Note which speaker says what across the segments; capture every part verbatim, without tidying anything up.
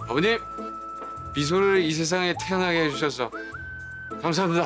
Speaker 1: 아버님, 미소를 이 세상에 태어나게 해주셔서 감사합니다.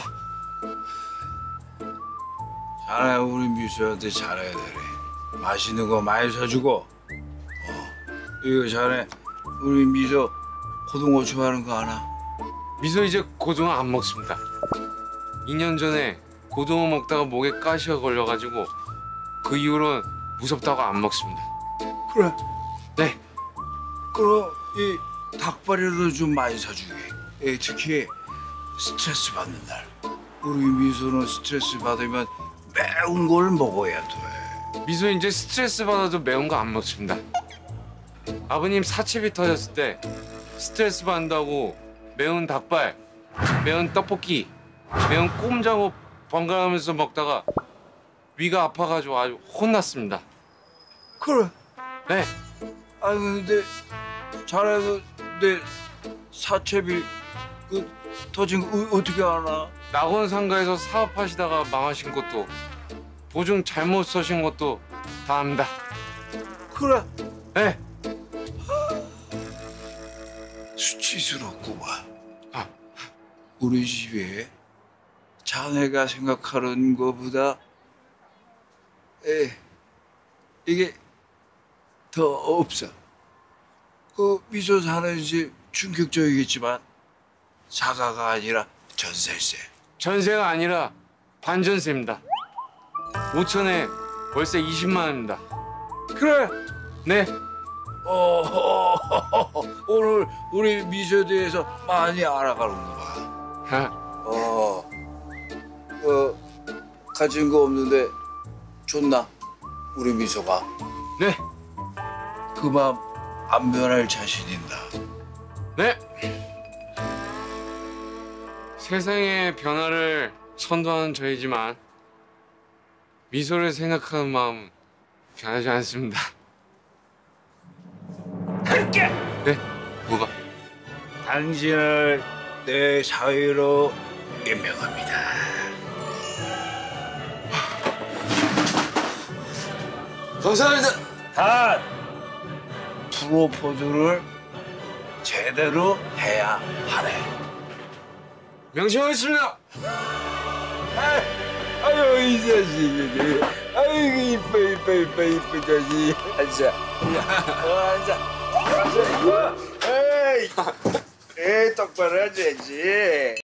Speaker 2: 자네 우리 미소한테 잘해야 되네. 맛있는 거 많이 사주고. 어, 이거 자네 우리 미소 고등어 좋아하는 거 아나?
Speaker 1: 미소 이제 고등어 안 먹습니다. 이 년 전에 고등어 먹다가 목에 가시가 걸려가지고 그 이후로는 무섭다고 안 먹습니다.
Speaker 2: 그래.
Speaker 1: 네.
Speaker 2: 그럼 이 닭발이라도 좀 많이 사주게. 예, 특히 스트레스 받는 날. 우리 미소는 스트레스 받으면 매운 걸 먹어야 돼.
Speaker 1: 미소 이제 스트레스 받아도 매운 거 안 먹습니다. 아버님 사채비 터졌을 때 스트레스 받는다고 매운 닭발, 매운 떡볶이, 매운 꼼장어 번갈아가면서 먹다가 위가 아파가지고 아주 혼났습니다.
Speaker 2: 그래.
Speaker 1: 네.
Speaker 2: 아니 근데 자네도 내 사채비 그 터진 거 어- 어떻게 알아?
Speaker 1: 낙원 상가에서 사업하시다가 망하신 것도 보증 잘못 서신 것도 다 압니다.
Speaker 2: 그래.
Speaker 1: 네.
Speaker 2: 수치스럽구만.
Speaker 1: 아.
Speaker 2: 우리 집에 자네가 생각하는 것보다 에 이게 더 없어. 그 미소 사는 집 충격적이겠지만 사가가 아니라 전세세.
Speaker 1: 전세가 아니라 반전세입니다. 오천에 월세 이십만 원입니다.
Speaker 2: 그래.
Speaker 1: 네.
Speaker 2: 어, 오늘 우리 미소에 대해서 많이 알아가는구만.
Speaker 1: 아,
Speaker 2: 어, 어, 가진 거 없는데 좋나? 우리 미소가.
Speaker 1: 네.
Speaker 2: 그 마음 안 변할 자신 있나?
Speaker 1: 네. 세상의 변화를 선도하는 저이지만 미소를 생각하는 마음 변하지 않습니다.
Speaker 2: 할게!
Speaker 1: 네? 뭐가?
Speaker 2: 당신을 내 사위로 임명합니다.
Speaker 1: 감사합니다.
Speaker 2: 단, 프로포즈를 제대로 해야 하네.
Speaker 1: 명심하겠습니다.
Speaker 2: 아유, 이 자식이. 아이고, 이뻐, 이뻐, 이뻐, 이뻐, 자식. 앉아. 어, 앉아. 앉아, 이거. 에이, 에이, 똑바로 앉아야지.